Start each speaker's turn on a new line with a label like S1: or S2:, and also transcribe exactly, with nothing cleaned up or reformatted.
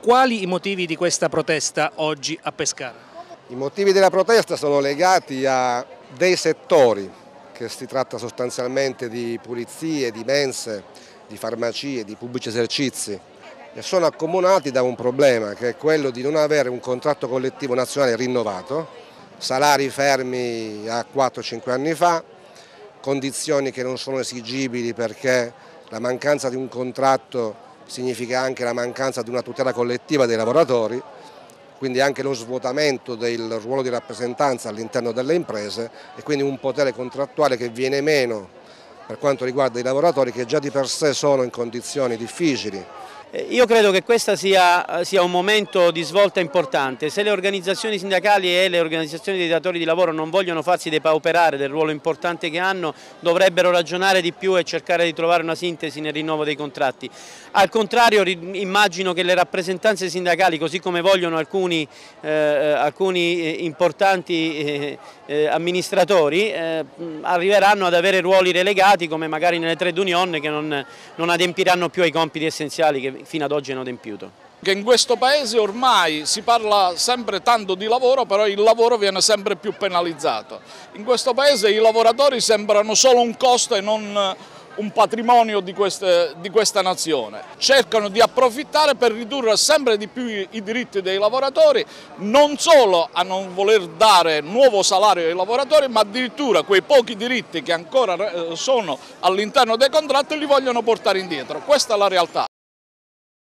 S1: Quali i motivi di questa protesta oggi a Pescara?
S2: I motivi della protesta sono legati a dei settori, che si tratta sostanzialmente di pulizie, di mense, di farmacie, di pubblici esercizi, e sono accomunati da un problema che è quello di non avere un contratto collettivo nazionale rinnovato, salari fermi a quattro cinque anni fa, condizioni che non sono esigibili perché la mancanza di un contratto significa anche la mancanza di una tutela collettiva dei lavoratori, quindi anche lo svuotamento del ruolo di rappresentanza all'interno delle imprese e quindi un potere contrattuale che viene meno per quanto riguarda i lavoratori che già di per sé sono in condizioni difficili.
S3: Io credo che questo sia, sia un momento di svolta importante. Se le organizzazioni sindacali e le organizzazioni dei datori di lavoro non vogliono farsi depauperare del ruolo importante che hanno, dovrebbero ragionare di più e cercare di trovare una sintesi nel rinnovo dei contratti. Al contrario, immagino che le rappresentanze sindacali, così come vogliono alcuni, eh, alcuni importanti eh, eh, amministratori, eh, arriveranno ad avere ruoli relegati come magari nelle trade union che non, non adempiranno più ai compiti essenziali che fino ad oggi hanno adempiuto.
S4: Che in questo paese ormai si parla sempre tanto di lavoro, però il lavoro viene sempre più penalizzato. In questo paese i lavoratori sembrano solo un costo e non un patrimonio di, queste, di questa nazione. Cercano di approfittare per ridurre sempre di più i diritti dei lavoratori, non solo a non voler dare nuovo salario ai lavoratori, ma addirittura quei pochi diritti che ancora sono all'interno dei contratti li vogliono portare indietro. Questa è la realtà.